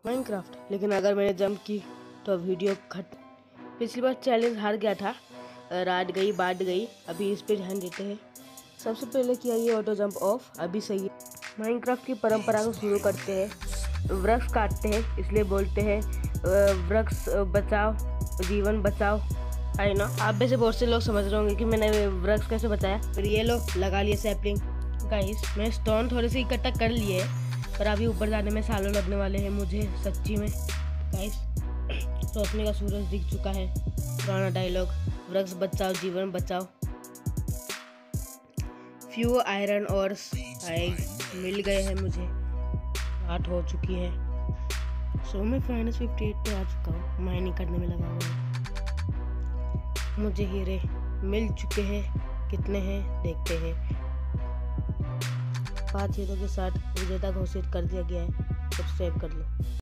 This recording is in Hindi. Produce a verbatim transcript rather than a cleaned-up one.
माइनक्राफ्ट। लेकिन अगर मैंने जंप की तो वीडियो खट। पिछली बार चैलेंज हार गया था, रात गई बाट गई। अभी इस पे ध्यान देते हैं। सबसे पहले किया ये ऑटो जंप ऑफ, अभी सही है। माइनक्राफ्ट की परंपरा को शुरू करते हैं। वृक्ष काटते हैं इसलिए बोलते हैं वृक्ष बचाओ जीवन बचाओ। आई नो आप में से बहुत से लोग समझ रहे होंगे कि मैंने वृक्ष कैसे बताया। फिर ये लो लगा लिए सैपलिंग। गाइस मैं स्टोन थोड़े से इकट्ठा कर लिए, पर अभी ऊपर जाने में सालों लगने वाले हैं मुझे सच्ची में। गाइस सोचने का सूरज दिख चुका है। पुराना डायलॉग, वृक्ष बचाओ जीवन बचाओ। फ्यू आयरन ऑर्स आए मिल गए हैं मुझे। रात हो चुकी है। सो मैं माइनस फिफ्टी एट पे आ चुका हूँ। माइनिंग करने में लगा हुआ हूँ। मुझे हीरे मिल चुके हैं। कितने हैं देखते हैं। पाँच हीरों के साथ विजेता घोषित कर दिया गया है। सब्सक्राइब कर लो।